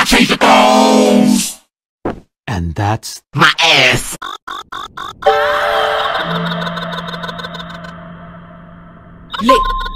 I change the goals. And that's My ass. Lick.